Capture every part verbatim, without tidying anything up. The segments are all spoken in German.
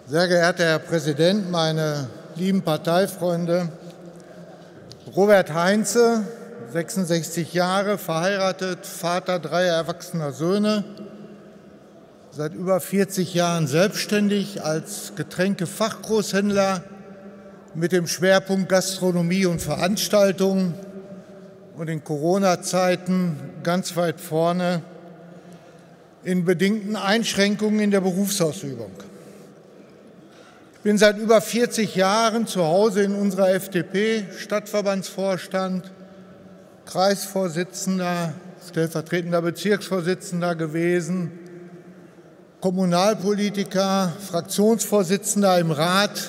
Sehr geehrter Herr Präsident, meine lieben Parteifreunde! Robert Heinze, sechsundsechzig Jahre, verheiratet, Vater dreier erwachsener Söhne, seit über vierzig Jahren selbstständig als Getränkefachgroßhändler mit dem Schwerpunkt Gastronomie und Veranstaltungen und in Corona-Zeiten ganz weit vorne in bedingten Einschränkungen in der Berufsausübung. Ich bin seit über vierzig Jahren zu Hause in unserer F D P, Stadtverbandsvorstand, Kreisvorsitzender, stellvertretender Bezirksvorsitzender gewesen, Kommunalpolitiker, Fraktionsvorsitzender im Rat,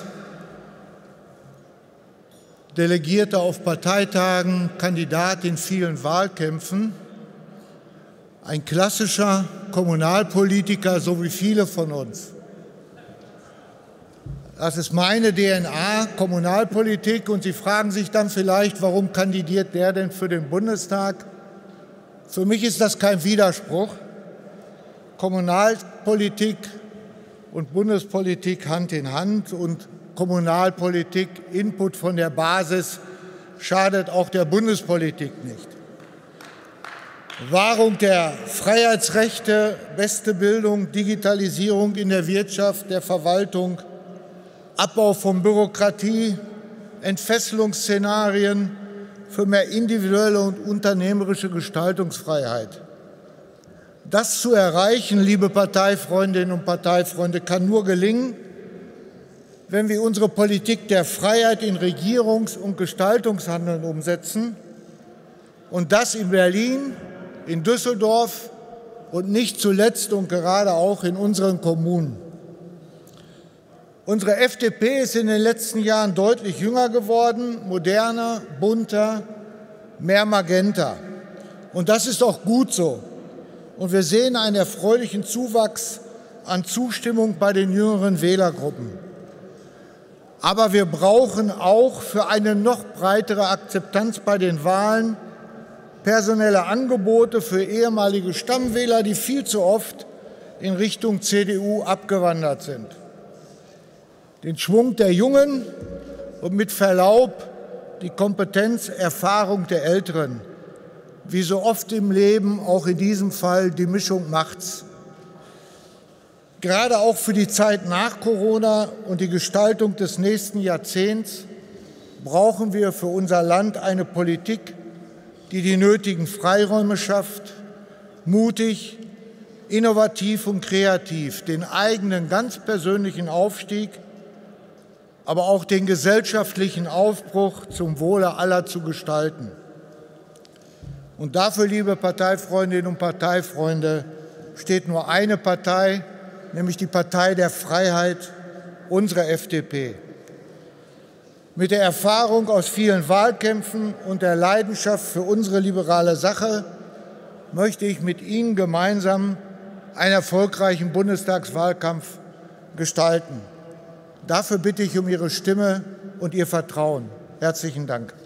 Delegierter auf Parteitagen, Kandidat in vielen Wahlkämpfen, ein klassischer Kommunalpolitiker, so wie viele von uns. Das ist meine D N A, Kommunalpolitik. Und Sie fragen sich dann vielleicht, warum kandidiert der denn für den Bundestag? Für mich ist das kein Widerspruch. Kommunalpolitik und Bundespolitik Hand in Hand und Kommunalpolitik, Input von der Basis, schadet auch der Bundespolitik nicht. Wahrung der Freiheitsrechte, beste Bildung, Digitalisierung in der Wirtschaft, der Verwaltung, Abbau von Bürokratie, Entfesselungsszenarien für mehr individuelle und unternehmerische Gestaltungsfreiheit. Das zu erreichen, liebe Parteifreundinnen und Parteifreunde, kann nur gelingen, wenn wir unsere Politik der Freiheit in Regierungs- und Gestaltungshandeln umsetzen und das in Berlin, in Düsseldorf und nicht zuletzt und gerade auch in unseren Kommunen. Unsere F D P ist in den letzten Jahren deutlich jünger geworden, moderner, bunter, mehr Magenta. Und das ist auch gut so. Und wir sehen einen erfreulichen Zuwachs an Zustimmung bei den jüngeren Wählergruppen. Aber wir brauchen auch für eine noch breitere Akzeptanz bei den Wahlen personelle Angebote für ehemalige Stammwähler, die viel zu oft in Richtung C D U abgewandert sind. Den Schwung der Jungen und mit Verlaub die Kompetenz, Erfahrung der Älteren. Wie so oft im Leben, auch in diesem Fall, die Mischung macht's. Gerade auch für die Zeit nach Corona und die Gestaltung des nächsten Jahrzehnts brauchen wir für unser Land eine Politik, die die nötigen Freiräume schafft, mutig, innovativ und kreativ den eigenen ganz persönlichen Aufstieg, aber auch den gesellschaftlichen Aufbruch zum Wohle aller zu gestalten. Und dafür, liebe Parteifreundinnen und Parteifreunde, steht nur eine Partei, nämlich die Partei der Freiheit, unsere F D P. Mit der Erfahrung aus vielen Wahlkämpfen und der Leidenschaft für unsere liberale Sache möchte ich mit Ihnen gemeinsam einen erfolgreichen Bundestagswahlkampf gestalten. Dafür bitte ich um Ihre Stimme und Ihr Vertrauen. Herzlichen Dank.